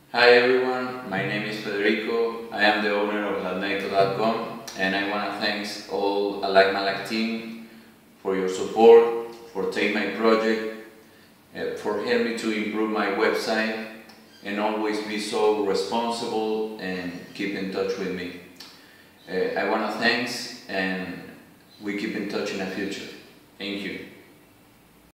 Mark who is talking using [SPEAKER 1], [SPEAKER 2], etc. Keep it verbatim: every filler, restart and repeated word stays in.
[SPEAKER 1] Hi everyone, my name is Federico. I am the owner of Alakmalak dot com, and I want to thank all Alakmalak team for your support, for taking my project, uh, for helping me to improve my website, and always be so responsible and keep in touch with me. Uh, I want to thank, and we keep in touch in the future. Thank you.